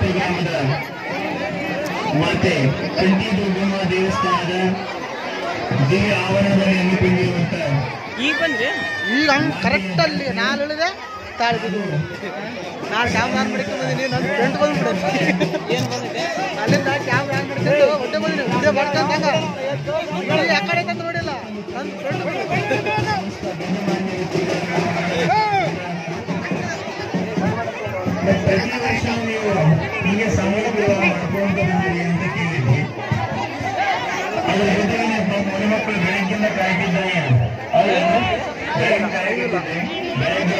70 ಗ್ರಾಮದ ಮಾತೆ ಕಂಠಿ ದುರ್ಗಮ್ಮ ದೇವಸ್ಥಾನದ ದಿವ್ಯ ಆವರಣದಲ್ಲಿ ಹಮ್ಮಿಕೊಂಡಿರುವಂತ ಈಗ ಬಂದ್ರಿ ಈಗ ಹಂಗೆ ಕರೆಕ್ಟ್ ಅಲ್ಲಿ ನಾನು ಹೇಳಿದೆ ತಾಳ್ಬಿದ್ದು ನಾನು ಕ್ಯಾಮ್ರಾ ಆನ್ ಮಾಡ್ಕೊಂಡ್ಬಂದಿನಿ ನನ್ನ ಫ್ರೆಂಡ್ ಬಂದ್ಬಿಟ್ಟೆ ಏನು ಬಂದಿದೆ ಅಲ್ಲಿಂದ ಕ್ಯಾಮ್ರಾ ಆನ್ ಮಾಡ್ಕೊಂಡು ಹೊಟ್ಟೆ ಬಂದಿನಿ ವಿಡಿಯೋ ಮಾಡ್ಕೊಂಡಾಗ ಆ ಕಡೆ ತಂದು ನೋಡಿಲ್ಲ ನನ್ನ ಫ್ರೆಂಡ್ ಪ್ರತಿ ವರ್ಷ ನೀವು ಹೀಗೆ ಸಮಯ ಮಾಡ್ಕೊಂಡು ಬಂದಿರಿ ಅಂತ ಕೇಳಿದ್ವಿ. ಅದ್ರ ಜೊತೆಗೆ ಮಕ್ಕಳು ಬೆಳಗ್ಗಿಂದ ಕಾಯ್ತಿದ್ದಾನೆ ಬೆಳಗ್ಗೆ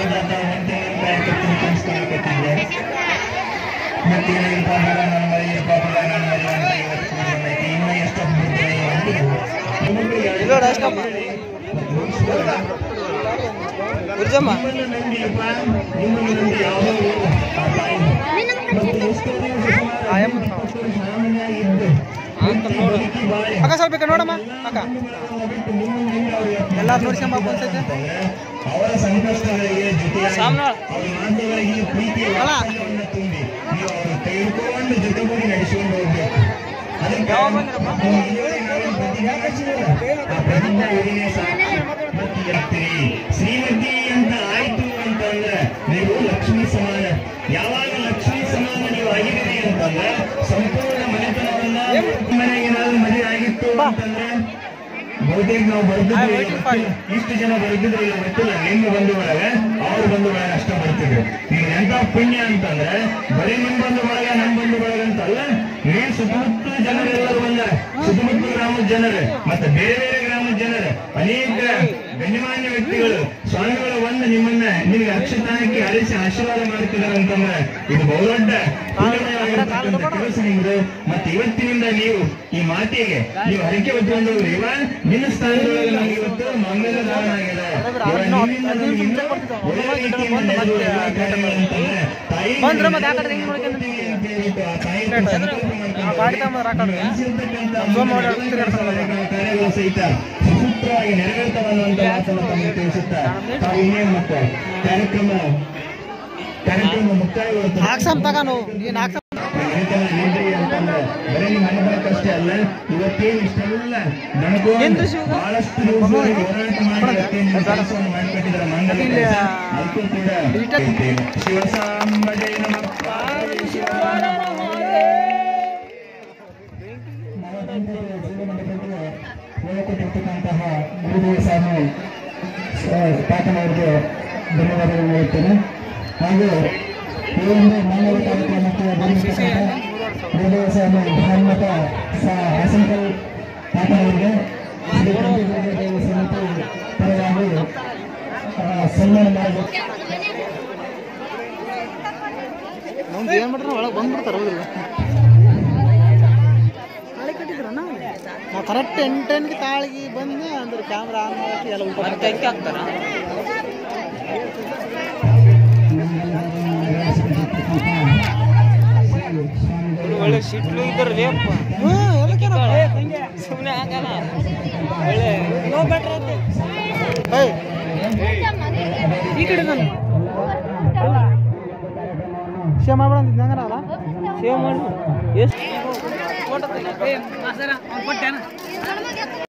ಮತ್ತೆ ನನ್ನ ಮರಿ ಇನ್ನು ಎಷ್ಟು ಅಕ್ಕ ಸ್ವಲ್ಪ ನೋಡಮ್ಮ ಅಕ್ಕ ಎಲ್ಲಾರು ನೋಡ್ಸ್ಕೊಂಬ ಅನ್ಸೈತೆ ಅವರ ಸಂಕಷ್ಟಗಳಿಗೆ ಜೊತೆಯಾಗಿ ಪ್ರೀತಿ ತುಂಬಿ ನೀವು ಅವರು ತೆಗೆದುಕೊಂಡು ಜೊತೆಗೂಡಿ ನಡೆಸಿಕೊಂಡು ಹೋಗ್ಬೇಕು. ಅದಕ್ಕೆ ಶ್ರೀಮತಿ ಅಂತ ಆಯ್ತು ಅಂತಂದ್ರೆ ನೀವು ಲಕ್ಷ್ಮೀ ಸಮಾನ. ಯಾವಾಗ ಲಕ್ಷ್ಮೀ ಸಮಾನ ನೀವು ಆಗಿದ್ದೀರಿ ಅಂತಂದ್ರೆ ಸಂಪೂರ್ಣ ಮನೆತನವನ್ನ ಮನೆಗೆ ಏನಾದ್ರು ಮದುವೆ ಆಗಿತ್ತು ಅಂತಂದ್ರೆ ಬಹುತೇಕ ನಾವು ಬರ್ತಿದ್ವಿ ಇಷ್ಟು ಜನ ಬರ್ತಿದ್ರು ಇಲ್ಲ ಗೊತ್ತಿಲ್ಲ. ನಿಮ್ಮ ಬಂಧು ಒಳಗ ಅವ್ರ ಬಂಧು ಒಳಗ ಅಷ್ಟ ಬರ್ತಿದ್ರು. ಈಗ ಎಂತ ಪುಣ್ಯ ಅಂತಂದ್ರೆ ಬರೀ ನಿಮ್ ಬಂಧು ಒಳಗ ನಮ್ ಬಂಧು ಒಳಗ ಅಂತಲ್ಲ, ನೀವು ಸುತ್ತಮುತ್ತ ಜನರೆಲ್ಲರೂ ಬಂದಾರ. ಸುತ್ತಮುತ್ತ ಗ್ರಾಮದ ಜನರು ಮತ್ತೆ ಬೇರೆ ಬೇರೆ ಗ್ರಾಮದ ಜನರು ಅನೇಕ ಗಣ್ಯಮಾನ್ಯ ವ್ಯಕ್ತಿಗಳು ಸ್ವಾಮಿಗಳು ಬಂದು ನಿಮ್ಮನ್ನ ನಿಮ್ಗೆ ಅಕ್ಷತಾನಕ್ಕೆ ಹರಿಸಿ ಆಶೀರ್ವಾದ ಮಾಡ್ತಿದ್ದಾರೆ ಅಂತಂದ್ರೆ ಇದು ಬಹುದೊಡ್ಡ ಕೆಲಸ ನಿಮ್ದು. ಮತ್ತೆ ಇವತ್ತಿನಿಂದ ನೀವು ಈ ಮಾತಿಗೆ ನೀವು ಹರಿಕೆ ಹೊತ್ಕೊಂಡು ಇವ ನಿನ್ನ ಸ್ಥಾನದೊಳಗೆ ನಮ್ಗೆ ಇವತ್ತು ಮಂಗಲ ದಾನ ಆಗಿದೆ. ಕಾರ್ಯಗಳು ಸಹಿತ ಸುಸೂತ್ರವಾಗಿ ನೆರವೇರ್ತವನ್ನುವಂತ ಮಾತನ್ನು ತಮಗೆ ತಿಳಿಸುತ್ತಾ ತಾವು ಇನ್ನೇನು ಮತ್ತೆ ಕಾರ್ಯಕ್ರಮ ಮುಕ್ತಾಯಗೊಳ್ಳುತ್ತದೆ. ಬರೀ ನಿಮ್ಮ ಅನುಭವಕ್ಕಷ್ಟೇ ಅಲ್ಲ, ಇವತ್ತೇನು ಇಷ್ಟೆಲ್ಲ ನನಗೊಂದು ಬಹಳಷ್ಟು ಹೋರಾಟ ಮಾಡಿಕೊಟ್ಟಿದ್ದಾರೆ ಮಂಗಲ ಅದಕ್ಕೂ ಕೂಡ ಶಿವಸಾಂಬ ಜಯ ನಮಃ ಹೇಳಿಕೊಟ್ಟಿರ್ತಕ್ಕಂತಹ ಗುರುದೇವ ಸ್ವಾಮಿ ಪಾಠನವರಿಗೆ ಧನ್ಯವಾದಗಳು ಹೇಳುತ್ತೇನೆ. ಹಾಗೂ ಈ ಒಂದು ಮಂಗಲ ಕಾರ್ಯಕ್ರಮಕ್ಕೆ ಗುರುದೇವ ಸ್ವಾಮಿ ಭಾನ್ಮತ ಹಾಸನಕಲ್ ಪಾಠನವರಿಗೆ ಶ್ರೀ ದೇವ ಸಮಿತಿ ಪರವಾಗಿ ಸನ್ಮಾನ ಮಾಡಬೇಕು. ಏನ್ ಮಾಡ್ರ ಒಳಗೆ ಬಂದ್ಬಿಡ್ತಾರ ನಾವು ಕರೆಕ್ಟ್ 8 ತಾಳಿಗೆ ಬಂದು ಅಂದ್ರೆ ಕ್ಯಾಮ್ರಾ ಆನ್ ಮಾಡಿ ಎಲ್ಲ ತೆಂಕಿ ಹಾಕ್ತಾರ. ಒಳ್ಳೆ ಸಿಟ್ಲು ಇದ್ರಿ ಅಪ್ಪ ಸುಮ್ಮನೆ ಹಾಕಲ್ಲ. ಒಳ್ಳೆ ನೋ ಬೆಟ್ರ್ ಈ ಕಡೆ ನಾನು ಸೇವ್ ಮಾಡ್ಬಿಡ ಹಂಗಲ್ಲ ಸೇವ್ ಮಾಡಿ ಎಷ್ಟು